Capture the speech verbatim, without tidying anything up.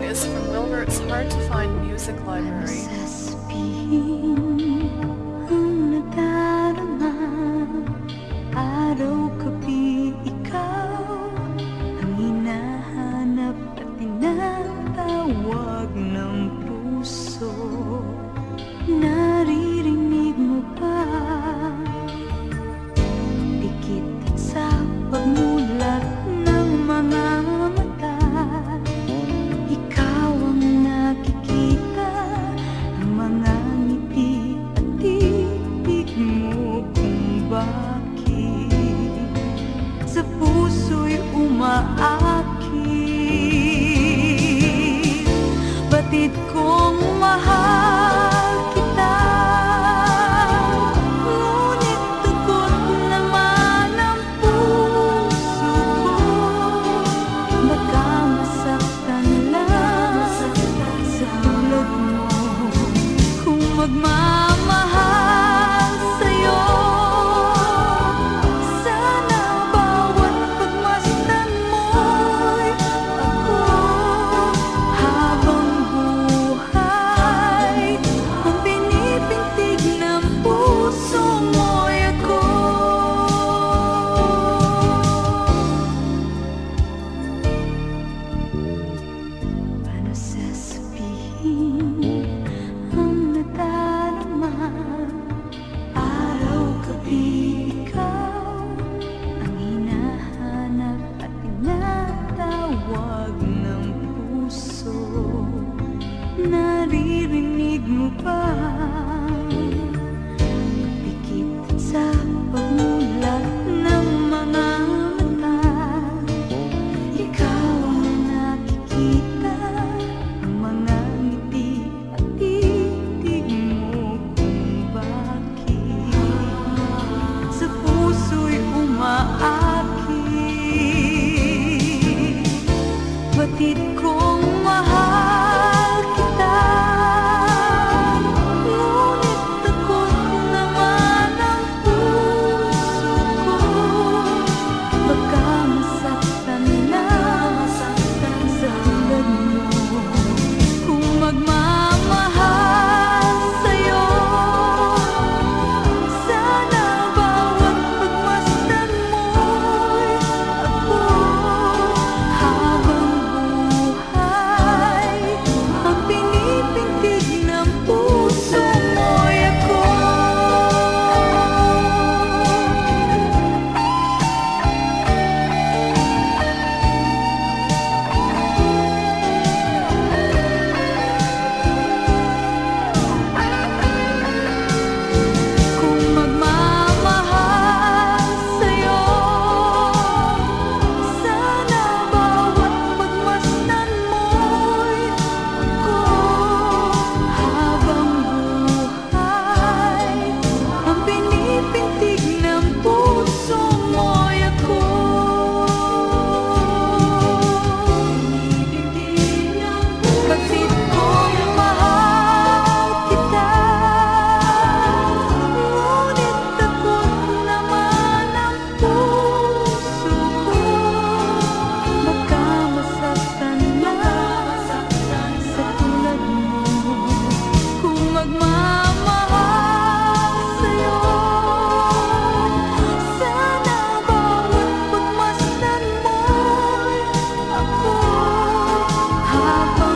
is from Wilbert's Hard to Find Music Library. Sasabihin ang nadarama, araw-gabi ikaw ang hinahanap at tinatawag ng puso. Naririnig mo ba? Dikit sa pagmulat ng mga mata, ikaw ang nakikita, ang mga ngiti at titig mo kung bakit sa puso'y umaakit. Batid kong mahal kita, ngunit takot naman ang puso ko. Baka masaktan lang sa tulad mo. Kung magmamahal sa'yo, sana bawat pagmasdan mo'y ako. Habang buhay, ang pinipintig ng puso mo'y ako. Paano sasabihin ang nadarama, araw-gabi ikaw ang hinahanap at tinatawag ng puso. Naririnig mo ba? Dikit sa pagmulat ng mga mata, ikaw ang nakikita, ang mga ngiti at titig mo kung bakit sa puso'y umaakit. Batid kong mahal kita, ngunit takot naman ang puso ko. Baka masaktan lang sa tulad mo. Kung magmamahal sa'yo, sana bawat pagmasdan mo'y ako. Habang buhay, ang pinipintig ng puso mo'y ako. Kung magmamahal sa'yo, sana bawat pagmasdan mo'y ako. Habang buhay, ang pinipintig ng puso mo'y ako. Batid kong mahal kita, ngunit takot naman ang puso ko. Baka masaktan lang sa tulad mo. Kung magmamahal sa'yo, sana bawat pagmasdan mo'y ako. Habang